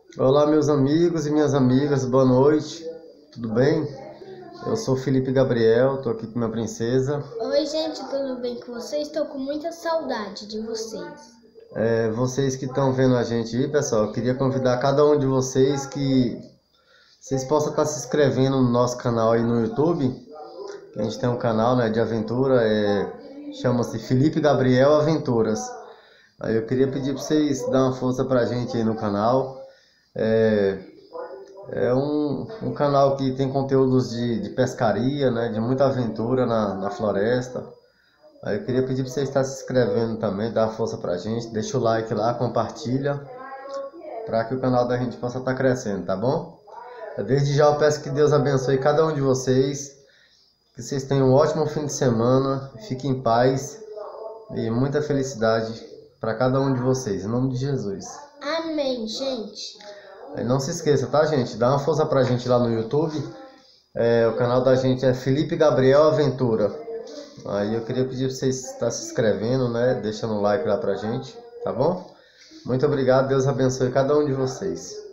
Olá, meus amigos e minhas amigas, boa noite, tudo bem? Eu sou Felipe Gabriel, tô aqui com minha princesa. Oi, gente, tudo bem com vocês? Estou com muita saudade de vocês. Vocês que estão vendo a gente aí, pessoal, eu queria convidar cada um de vocês que vocês possam estar se inscrevendo no nosso canal aí no YouTube. A gente tem um canal, né, de aventura, chama-se Felipe Gabriel Aventuras. Aí eu queria pedir para vocês dar uma força pra gente aí no canal. É, É um canal que tem conteúdos de pescaria, né? De muita aventura na floresta. Aí eu queria pedir para você estar se inscrevendo também, dar uma força pra gente, deixa o like lá, compartilha, para que o canal da gente possa estar crescendo, tá bom? Desde já eu peço que Deus abençoe cada um de vocês, que vocês tenham um ótimo fim de semana, fiquem em paz e muita felicidade para cada um de vocês, em nome de Jesus. Amém, gente. E não se esqueça, tá, gente? Dá uma força pra gente lá no YouTube. O canal da gente é Felipe Gabriel Aventura. Aí eu queria pedir para vocês estar se inscrevendo, né? Deixando um like lá pra gente, tá bom? Muito obrigado, Deus abençoe cada um de vocês.